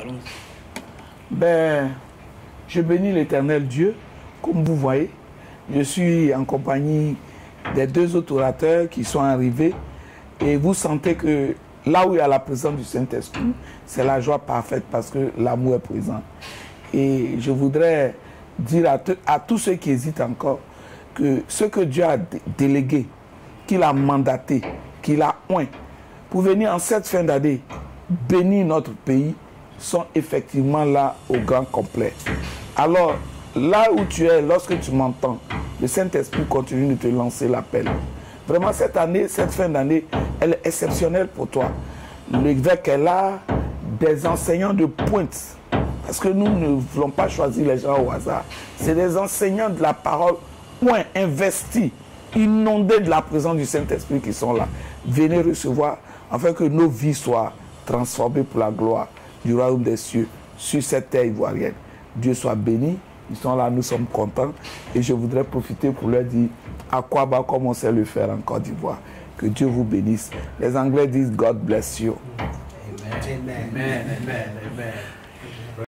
Ben, je bénis l'Éternel Dieu. Comme vous voyez, je suis en compagnie des deux autres orateurs qui sont arrivés. Et vous sentez que là où il y a la présence du Saint-Esprit, c'est la joie parfaite parce que l'amour est présent. Et je voudrais dire à tous ceux qui hésitent encore que ce que Dieu a délégué, qu'il a mandaté, qu'il a oint, pour venir en cette fin d'année bénir notre pays, sont effectivement là au grand complet. Alors, là où tu es, lorsque tu m'entends, le Saint-Esprit continue de te lancer l'appel. Vraiment, cette année, cette fin d'année, elle est exceptionnelle pour toi. L'évêque est là, des enseignants de pointe. Parce que nous ne voulons pas choisir les gens au hasard. C'est des enseignants de la parole, point, investis, inondés de la présence du Saint-Esprit qui sont là. Venez recevoir, afin que nos vies soient transformées pour la gloire du royaume des cieux sur cette terre ivoirienne. Dieu soit béni. Ils sont là, nous sommes contents. Et je voudrais profiter pour leur dire à quoi va comme on sait le faire en Côte d'Ivoire. Que Dieu vous bénisse. Les Anglais disent God bless you. Amen. Amen. Amen. Amen.